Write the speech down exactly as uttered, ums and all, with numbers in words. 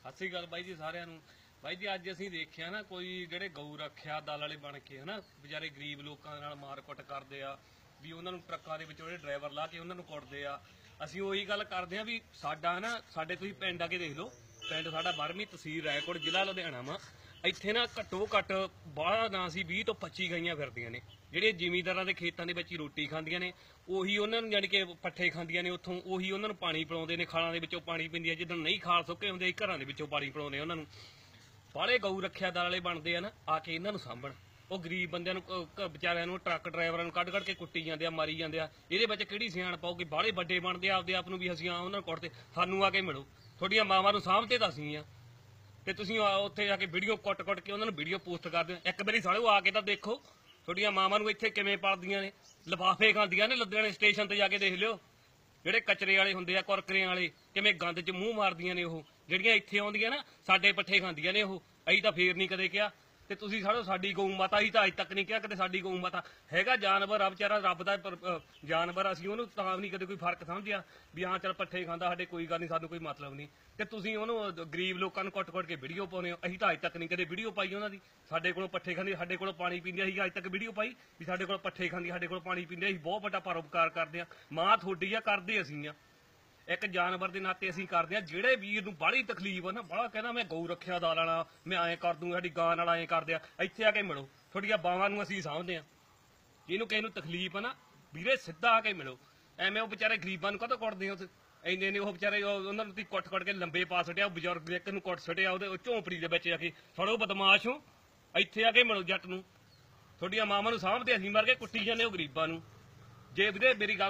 ਸਤਿ ਸ੍ਰੀ ਅਕਾਲ ਬਾਈ ਜੀ ਸਾਰਿਆਂ ਨੂੰ। ਬਾਈ ਜੀ ਅੱਜ ਅਸੀਂ ਦੇਖਿਆ ਨਾ ਕੋਈ ਜਿਹੜੇ ਗਊ ਰੱਖਿਆ ਦਲ ਵਾਲੇ ਬਣ ਕੇ ਹਨਾ ਵਿਚਾਰੇ ਗਰੀਬ ਲੋਕਾਂ ਨਾਲ ਮਾਰਕੁੱਟ ਕਰਦੇ ਆ ਵੀ ਉਹਨਾਂ ਨੂੰ ਟਰੱਕਾਂ ਦੇ ਵਿੱਚ ਜਿਹੜੇ ਡਰਾਈਵਰ ਲਾ ਕੇ ਉਹਨਾਂ ਨੂੰ ਕੁੱਟਦੇ ਆ। ਅਸੀਂ ਉਹੀ ਗੱਲ ਕਰਦੇ ਆ ਵੀ ਸਾਡਾ ਨਾ ਸਾਡੇ ਤੁਸੀਂ ਪਿੰਡ ਆ ਕੇ ਦੇਖ ਲਓ, ਪਿੰਡ ਸਾਡਾ ਬਾਰ੍ਹਵੀਂ ਤਹਿਸੀਲ ਰਾਏਕੋਟ ਜ਼ਿਲ੍ਹਾ ਲੁਧਿਆਣਾ ਵਾ। ਇੱਥੇ ਨਾ ਘੱਟੋ ਘੱਟ ਬਾਹਲਾ ਨਾ ਸੀ ਵੀਹ ਤੋਂ ਪੱਚੀ ਗਾਈਆਂ ਫਿਰਦੀਆਂ ਨੇ ਜਿਹੜੇ ਜ਼ਿਮੀਂਦਾਰਾਂ ਦੇ ਖੇਤਾਂ ਦੇ ਵਿੱਚ ਹੀ ਰੋਟੀ ਖਾਂਦੀਆਂ ਨੇ, ਉਹੀ ਉਹਨਾਂ ਨੂੰ ਜਾਣੀ ਕਿ ਪੱਠੇ ਖਾਂਦੀਆਂ ਨੇ ਉੱਥੋਂ, ਉਹੀ ਉਹਨਾਂ ਨੂੰ ਪਾਣੀ ਪਿਲਾਉਂਦੇ ਨੇ, ਖਾਲਾਂ ਦੇ ਵਿੱਚੋਂ ਪਾਣੀ ਪੀਂਦੀਆਂ। ਜਿੱਦਣ ਨਹੀਂ ਖਾਲ ਸੁੱਕੇ ਹੁੰਦੇ ਘਰਾਂ ਦੇ ਵਿੱਚੋਂ ਪਾਣੀ ਪਿਲਾਉਂਦੇ ਉਹਨਾਂ ਨੂੰ। ਬਾਹਲੇ ਗਊ ਰੱਖਿਆ ਦਲ ਵਾਲੇ ਬਣਦੇ ਆ ਨਾ ਆ ਕੇ ਇਹਨਾਂ ਨੂੰ ਸਾਂਭਣ। ਉਹ ਗਰੀਬ ਬੰਦਿਆਂ ਨੂੰ ਵਿਚਾਰਿਆਂ ਨੂੰ ਟਰੱਕ ਡਰਾਈਵਰਾਂ ਨੂੰ ਕੱਢ ਕੱਢ ਕੇ ਕੁੱਟੀ ਜਾਂਦੇ ਆ, ਮਾਰੀ ਜਾਂਦੇ ਆ। ਇਹਦੇ ਵਿੱਚ ਕਿਹੜੀ ਸਿਆਣ ਪਾਉਗੀ? ਬਾਹਲੇ ਵੱਡੇ ਬਣਦੇ ਆ ਆਪਦੇ ਆਪ ਨੂੰ ਵੀ ਅਸੀਂ ਆ ਉਹਨਾਂ ਨੂੰ ਕੁੱਟਦੇ। ਸਾਨੂੰ ਆ ਕੇ ਮਿਲੋ, ਤੁਹਾਡੀਆਂ ਮਾਵਾਂ ਨੂੰ ਸਾਂਭਦੇ ਤਾਂ ਅਸੀਂ ਆ ਤੇ ਤੁਸੀਂ ਉੱਥੇ ਜਾ ਕੇ ਵੀਡੀਓ ਕੁੱਟ ਕੁੱਟ ਕੇ ਉਹਨਾਂ ਨੂੰ ਵੀਡੀਓ ਪੋਸਟ ਕਰਦੇ ਹੋ। ਇੱਕ ਵਾਰੀ ਸਾਲਿਓ ਆ ਕੇ ਤਾਂ ਦੇਖੋ ਤੁਹਾਡੀਆਂ ਮਾਵਾਂ ਨੂੰ ਇੱਥੇ ਕਿਵੇਂ ਪਲਦੀਆਂ ਨੇ, ਲਿਫਾਫੇ ਖਾਂਦੀਆਂ ਨੇ। ਲੁਧਿਆਣੇ ਸਟੇਸ਼ਨ ਤੇ ਜਾ ਕੇ ਦੇਖ ਲਿਓ, ਜਿਹੜੇ ਕਚਰੇ ਵਾਲੇ ਹੁੰਦੇ ਆ ਕੁਰਕਰਿਆਂ ਵਾਲੇ ਕਿਵੇਂ ਗੰਦ 'ਚ ਮੂੰਹ ਮਾਰਦੀਆਂ ਨੇ। ਉਹ ਜਿਹੜੀਆਂ ਇੱਥੇ ਆਉਂਦੀਆਂ ਨਾ ਸਾਡੇ ਪੱਠੇ ਖਾਂਦੀਆਂ ਨੇ ਉਹ। ਅਸੀਂ ਤਾਂ ਫੇਰ ਨਹੀਂ ਕਦੇ ਕਿਹਾ ਤੇ ਤੁਸੀਂ ਸਾਡੋ ਸਾਡੀ ਗਊ ਮਾਤਾ ਹੀ ਤਾਂ ਅੱਜ ਤੱਕ ਨਹੀਂ ਕਿਹਾ ਕਦੇ ਸਾਡੀ ਗਊ ਮਾਤਾ ਹੈਗਾ ਜਾਨਵਰ ਆ ਵਿਚਾਰਾ, ਰੱਬ ਦਾ ਜਾਨਵਰ। ਅਸੀਂ ਉਹਨੂੰ ਤਾਂ ਨਹੀਂ ਕਦੇ ਕੋਈ ਫਰਕ ਸਮਝਿਆ ਵੀ ਹਾਂ ਚੱਲ ਪੱਠੇ ਖਾਂਦਾ ਸਾਡੇ ਕੋਈ ਗੱਲ ਨਹੀਂ, ਸਾਨੂੰ ਕੋਈ ਮਤਲਬ ਨਹੀਂ। ਤੇ ਤੁਸੀਂ ਉਹਨੂੰ ਗਰੀਬ ਲੋਕਾਂ ਨੂੰ ਕੁੱਟ ਕੁੱਟ ਕੇ ਵੀਡੀਓ ਪਾਉਂਦੇ ਹੋ। ਅਸੀਂ ਤਾਂ ਅੱਜ ਤੱਕ ਨਹੀਂ ਕਦੇ ਵੀਡੀਓ ਪਾਈ ਉਹਨਾਂ ਦੀ। ਸਾਡੇ ਕੋਲੋਂ ਪੱਠੇ ਖਾਂਦੀ, ਸਾਡੇ ਕੋਲੋਂ ਪਾਣੀ ਪੀਂਦੀ, ਅਸੀਂ ਅੱਜ ਤੱਕ ਵੀਡੀਓ ਪਾਈ ਵੀ ਸਾਡੇ ਕੋਲ ਪੱਠੇ ਖਾਂਦੀ, ਸਾਡੇ ਕੋਲ ਪਾਣੀ ਪੀਂਦੇ। ਅਸੀਂ ਬਹੁਤ ਵੱਡਾ ਪਰਉਪਕਾਰ ਕਰਦੇ ਆ। ਮਾਂ ਤੁਹਾਡੀ ਆ, ਕਰਦੇ ਅਸੀਂ ਆ। ਇੱਕ ਜਾਨਵਰ ਦੇ ਨਾਤੇ ਅਸੀਂ ਕਰਦੇ ਆ। ਜਿਹੜੇ ਵੀਰ ਨੂੰ ਬਾਹਲੀ ਤਕਲੀਫ ਆ ਨਾ, ਬਾਹਲਾ ਕਹਿੰਦਾ ਮੈਂ ਗਊ ਰੱਖਿਆ ਦਾਲ ਵਾਲਾ, ਮੈਂ ਐਂ ਕਰ ਦੂੰ, ਸਾਡੀ ਗਾਂ ਨਾਲ ਐਂ ਕਰਦੇ ਆ, ਇੱਥੇ ਆ ਕੇ ਮਿਲੋ। ਤੁਹਾਡੀਆਂ ਬਾਵਾਂ ਨੂੰ ਅਸੀਂ ਸਾਂਭਦੇ ਆ। ਜਿਹਨੂੰ ਕਿਸੇ ਨੂੰ ਤਕਲੀਫ ਆ ਨਾ ਵੀਰੇ ਸਿੱਧਾ ਆ ਕੇ ਮਿਲੋ। ਐਵੇਂ ਉਹ ਵਿਚਾਰੇ ਗਰੀਬਾਂ ਨੂੰ ਕਦੋਂ ਕੁੱਟਦੇ ਹੋ? ਇੰਨੇ ਨੇ ਉਹ ਵਿਚਾਰੇ ਉਹਨਾਂ ਨੂੰ ਤੁਸੀਂ ਕੁੱਟ ਕੁੱਟ ਕੇ ਲੰਬੇ ਪਾ ਛੱਡਿਆ। ਬਜ਼ੁਰਗ ਇੱਕ ਨੂੰ ਕੁੱਟ ਛੱਡਿਆ ਉਹਦੇ ਝੋਂਪੜੀ ਦੇ ਵਿੱਚ ਜਾ ਕੇ। ਥੋੜੋ ਬਦਮਾਸ਼ ਹੋ, ਇੱਥੇ ਆ ਕੇ ਮਿਲੋ ਜੱਟ ਨੂੰ। ਤੁਹਾਡੀਆਂ ਮਾਵਾਂ ਨੂੰ ਸਾਂਭਦੇ ਅਸੀਂ ਮਰ ਕੇ ਕੁੱਟੀ ਜਾਂਦੇ ਹੋ ਗਰੀਬਾਂ ਨੂੰ। ਜੇ ਵੀਰੇ ਮੇਰੀ ਗੱਲ